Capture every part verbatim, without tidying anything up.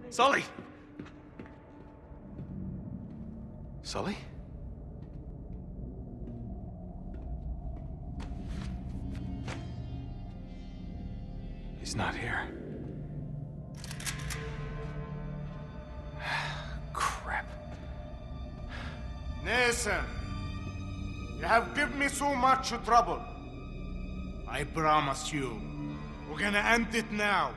Sully! Sully? He's not here. Crap. Nathan, you have given me so much trouble. I promise you, we're gonna end it now.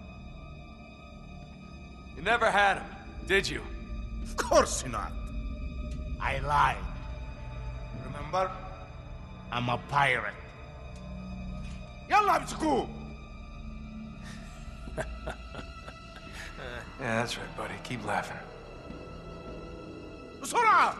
You never had him, did you? Of course not. I lied. Remember? I'm a pirate. Yalla امسكوه! Yeah, that's right, buddy. Keep laughing. بسرعة!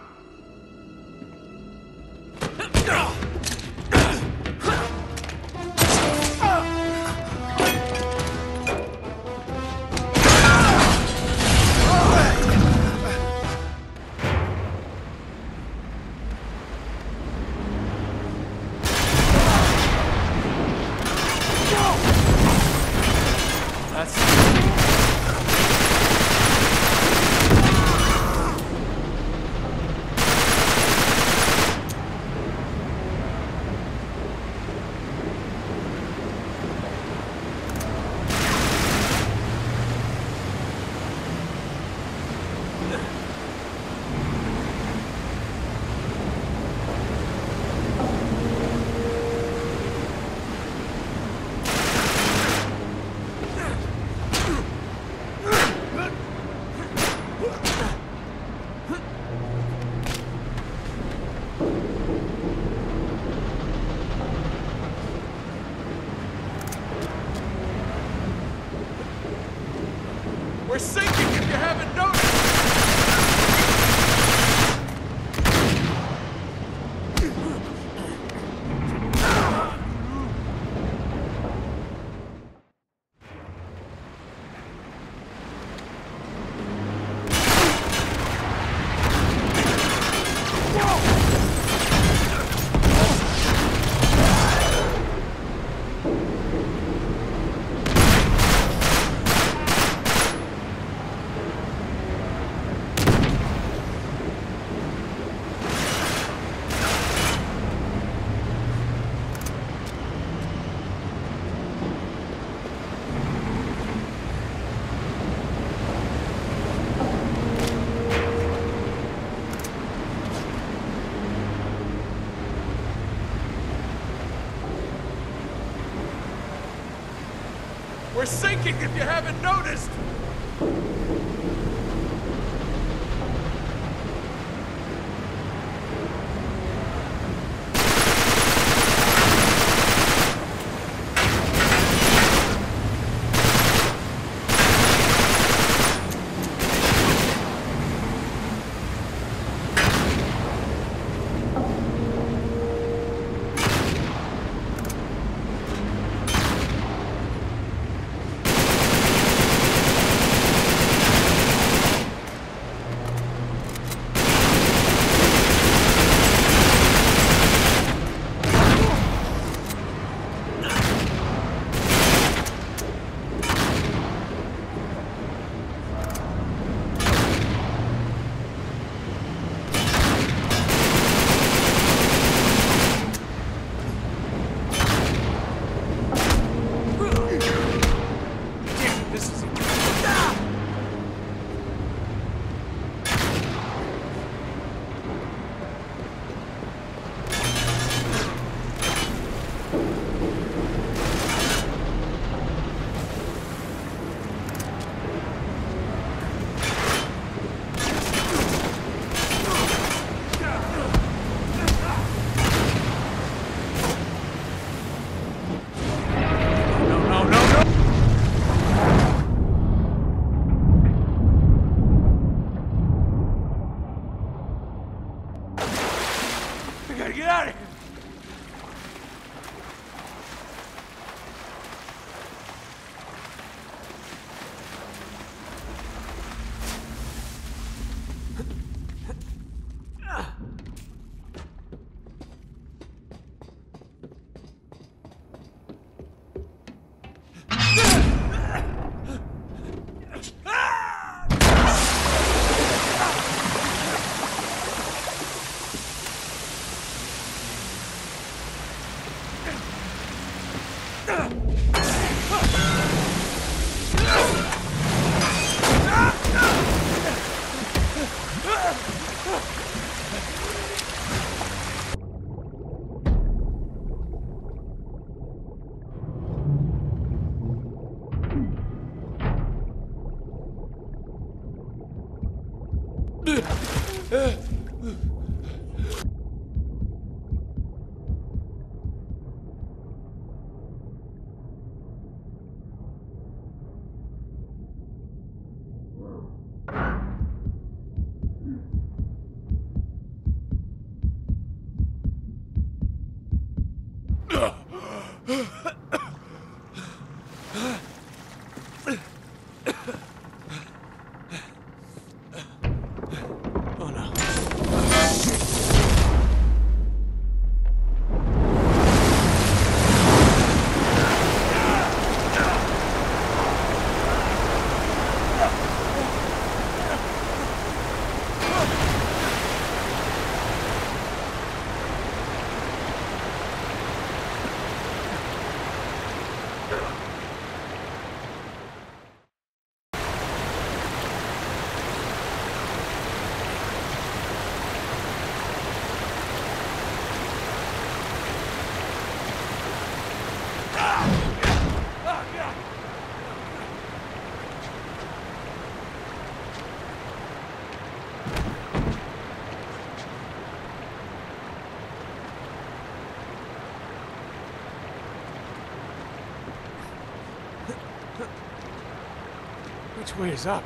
We're sinking if you haven't noticed! We're sinking if you haven't noticed! Which way is up?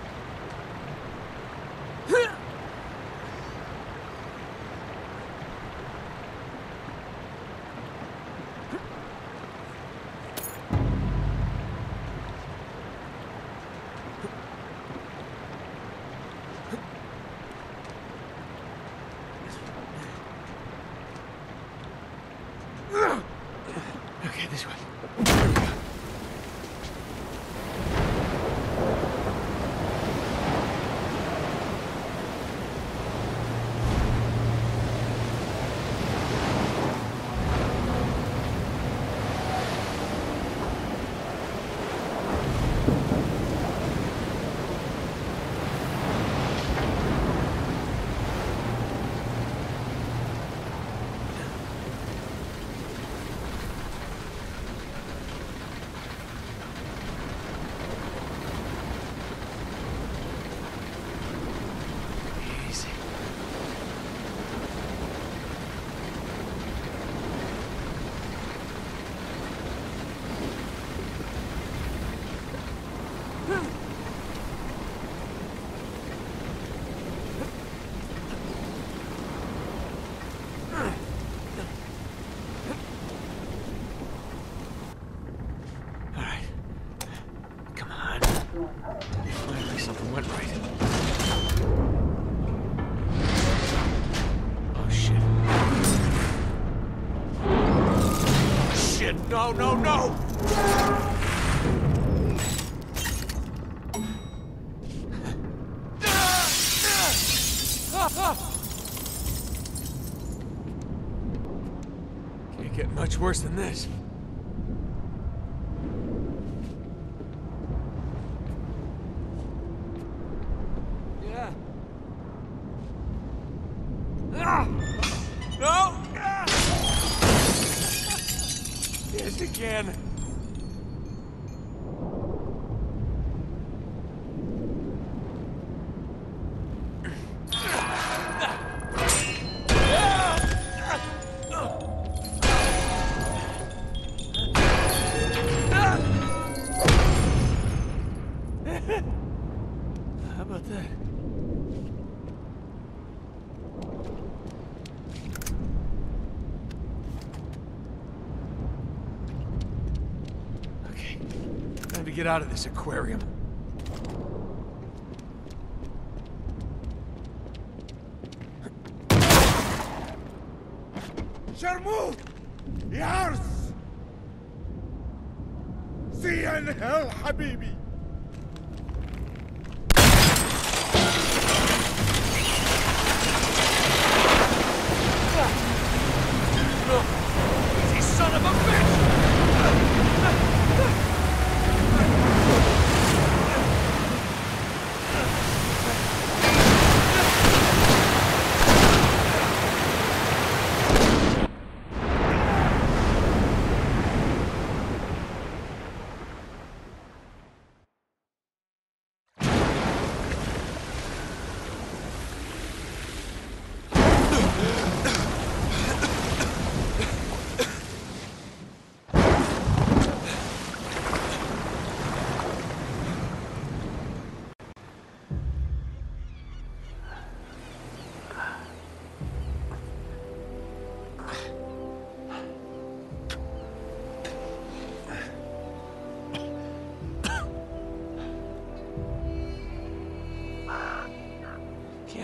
Okay, this way. Finally, something went right. Oh, shit. Oh, shit. No, no, no! Can't get much worse than this. No! Yes, again. How about that? Time to get out of this aquarium. Sharmut! Yars! See you in hell, Habibi! No! Easy, son of a bitch!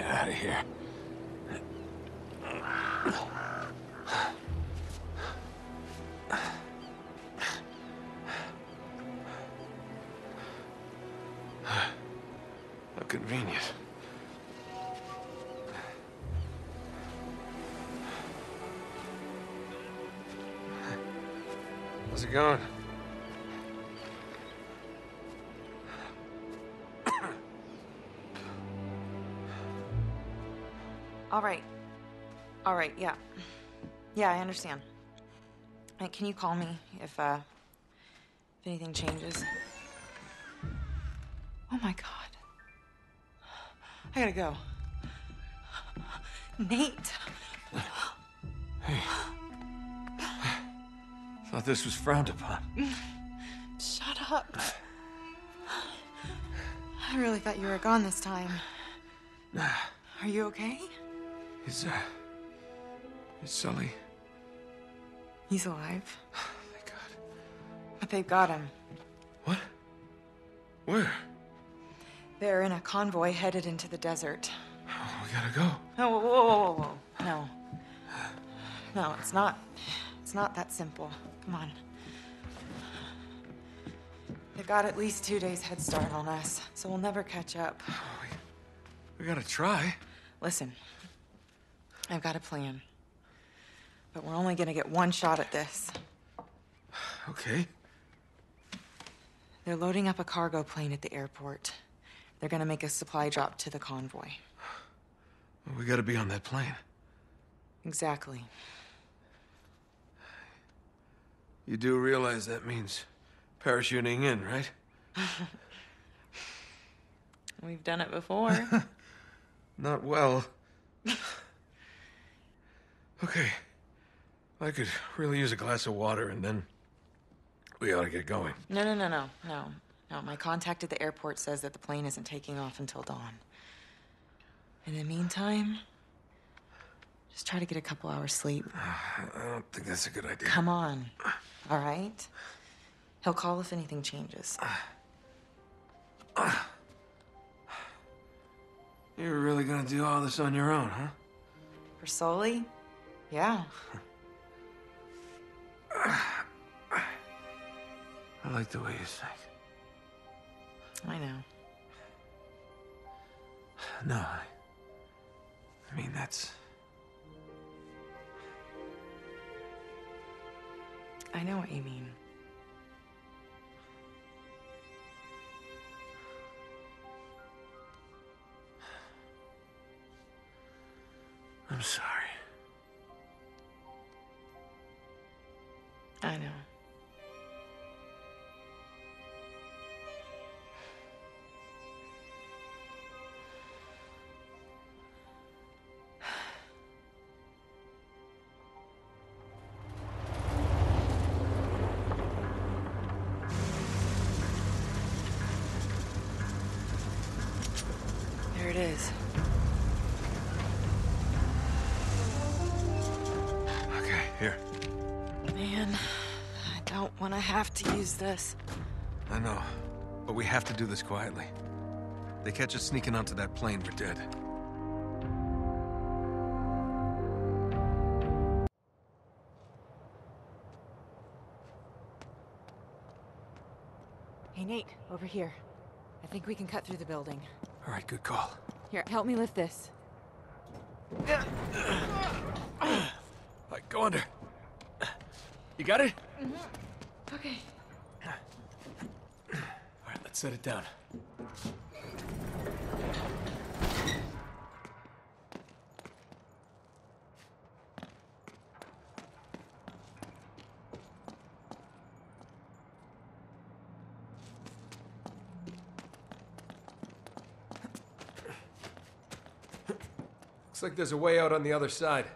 get out of here. How convenient. How's it going? All right. All right, yeah. Yeah, I understand. Hey, can you call me if, uh, if anything changes? Oh my God. I gotta go. Nate. Hey. Thought this was frowned upon. Shut up. I really thought you were gone this time. Are you okay? Is, uh... Is Sully... He's alive. Thank God. But they've got him. What? Where? They're in a convoy headed into the desert. Oh, we gotta go. Oh, whoa, whoa, whoa, whoa, whoa. No. No, it's not... It's not that simple. Come on. They've got at least two days head start on us, so we'll never catch up. Oh, we, we gotta try. Listen, I've got a plan. But we're only gonna get one shot at this. Okay. They're loading up a cargo plane at the airport. They're gonna make a supply drop to the convoy. Well, we gotta be on that plane. Exactly. You do realize that means parachuting in, right? We've done it before. Not well. Okay. I could really use a glass of water, and then we ought to get going. No, no, no, no, no. No, my contact at the airport says that the plane isn't taking off until dawn. In the meantime, just try to get a couple hours sleep. I don't think that's a good idea. Come on. All right? He'll call if anything changes. You're really gonna do all this on your own, huh? For Sully? Yeah. I like the way you think. I know. No, I... I mean, that's... I know what you mean. I'm sorry. I know. There it is. Okay, here. Man, I don't want to have to use this. I know, but we have to do this quietly. They catch us sneaking onto that plane, we're dead. Hey, Nate, over here. I think we can cut through the building. All right, good call. Here, help me lift this. All right, go under. You got it? Mm-hmm. Okay. All right, let's set it down. Looks like there's a way out on the other side.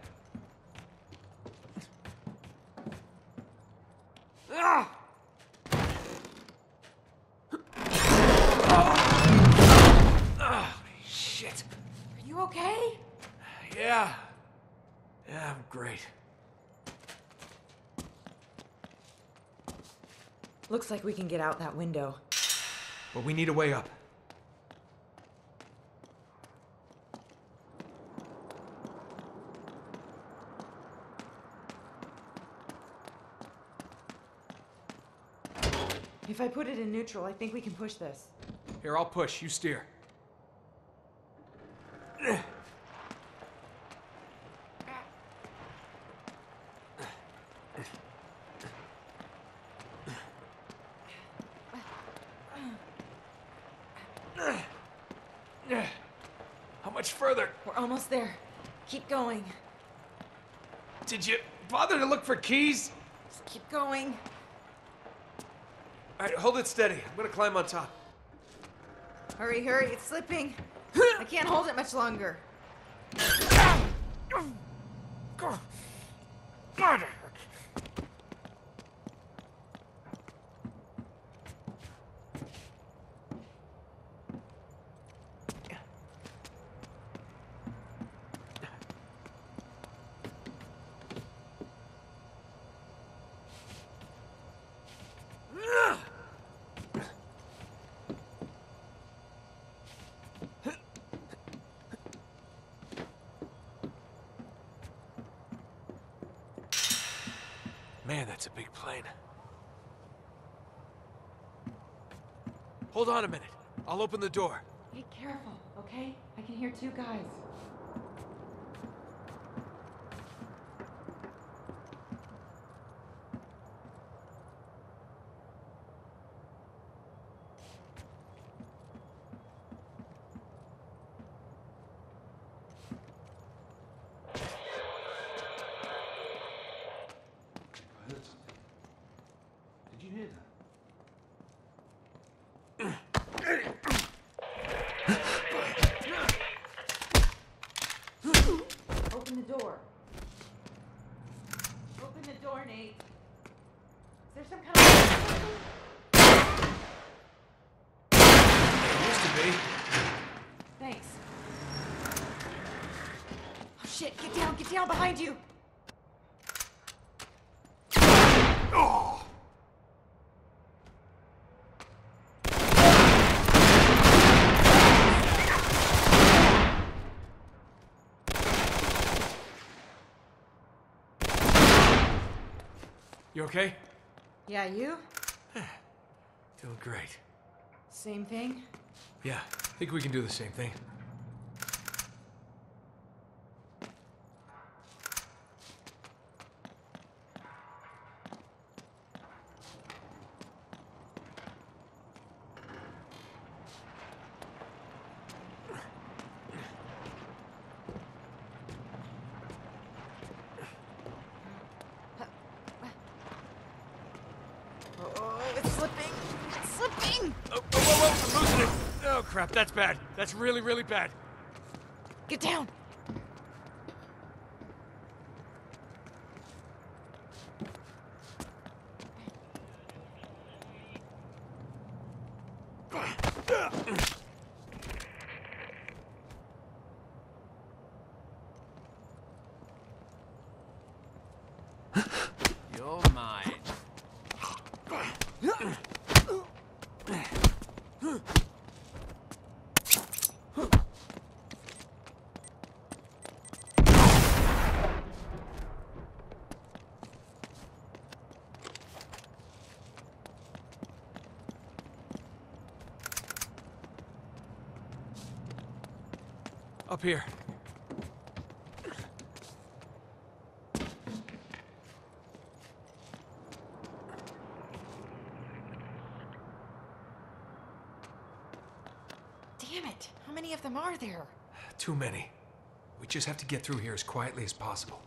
Ah! Oh, shit. Are you okay? Yeah. Yeah, I'm great. Looks like we can get out that window. But we need a way up. If I put it in neutral, I think we can push this. Here, I'll push. You steer. How much further? We're almost there. Keep going. Did you bother to look for keys? Just keep going. All right, hold it steady. I'm gonna climb on top. Hurry, hurry, it's slipping. I can't hold it much longer. Man, that's a big plane. Hold on a minute. I'll open the door. Be careful, okay? I can hear two guys. Open the door. Open the door, Nate. Is there some kind of... Used to be. Thanks. Oh shit, get down, get down behind you! Oh! You okay? Yeah, you? Doing great. Same thing? Yeah, I think we can do the same thing. Oh, it's slipping! It's slipping! Oh, whoa, whoa, whoa, I'm losing it! Oh, crap, that's bad. That's really, really bad. Get down! You're mine. Up here. Damn it! How many of them are there? Too many. We just have to get through here as quietly as possible.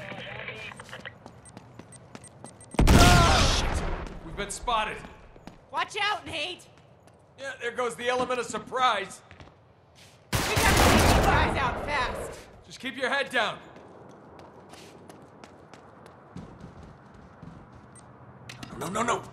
We've been spotted. Watch out, Nate! Yeah, there goes the element of surprise. We gotta take these guys out fast. Just keep your head down. No, no, no.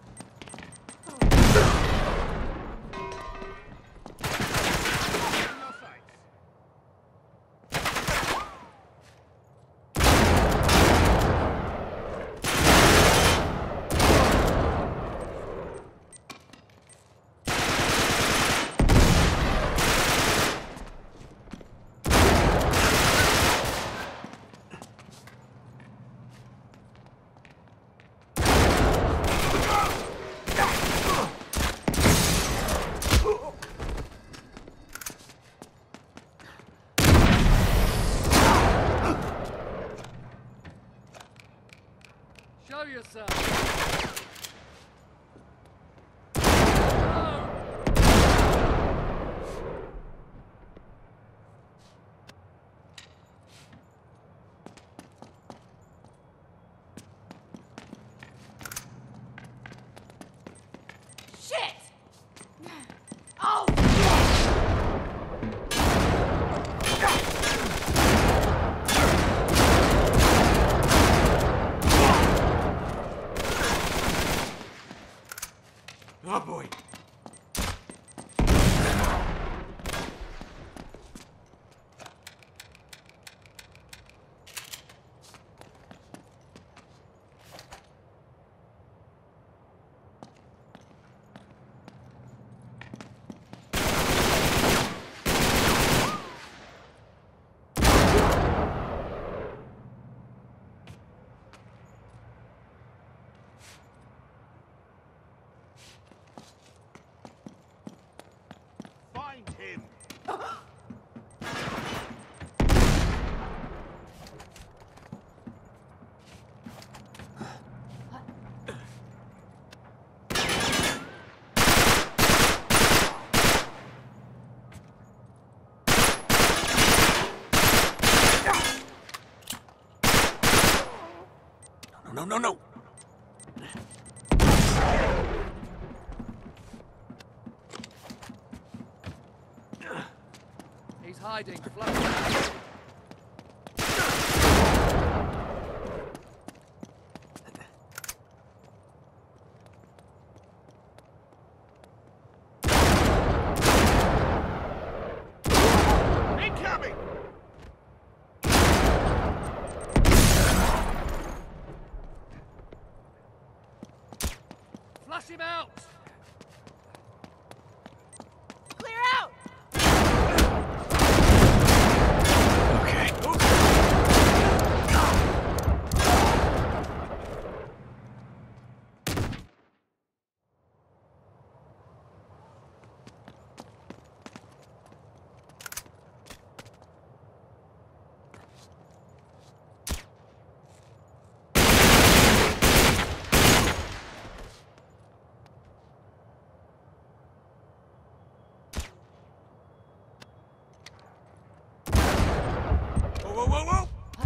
Show yourself. Shit! Oh! Oh boy. Find him. No, no, no, no. He's hiding. Flush. Incoming! Flush him out. Clear out! Okay. Whoa, whoa, whoa,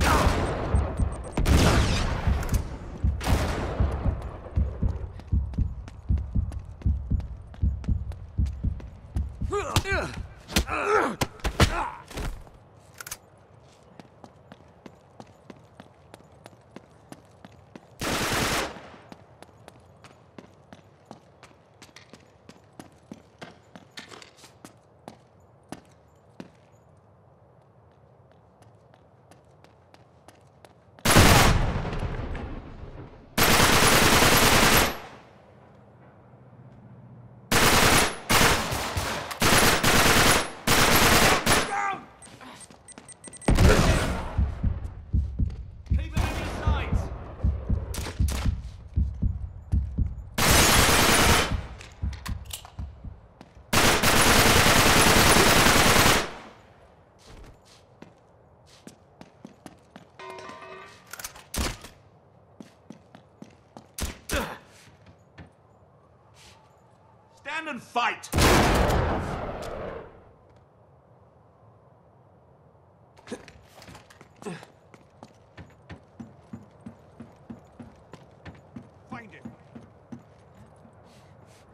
whoa! Keep it on your sides. Stand and fight! Find him.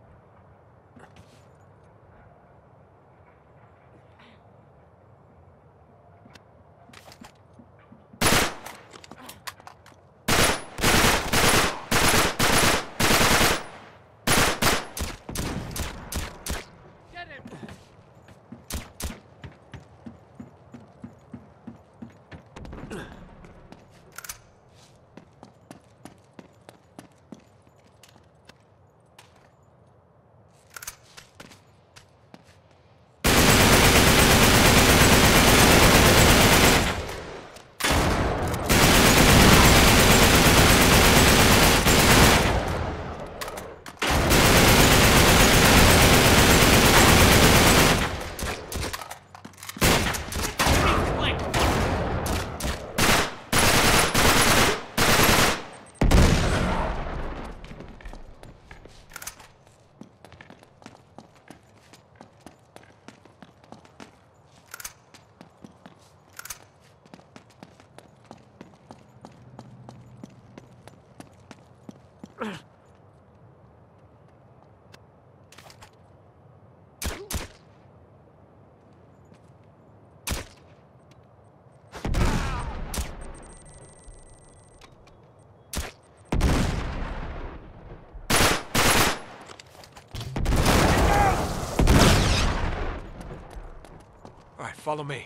All right, follow me.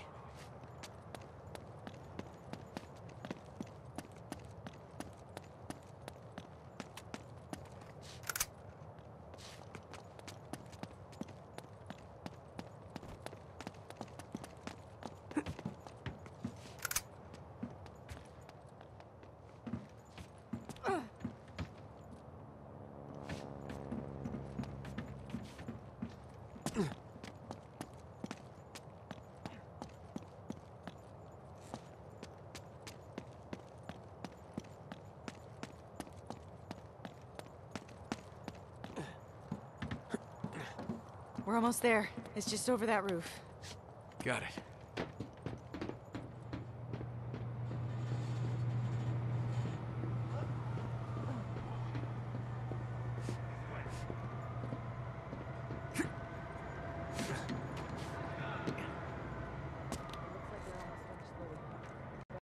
We're almost there. It's just over that roof. Got it.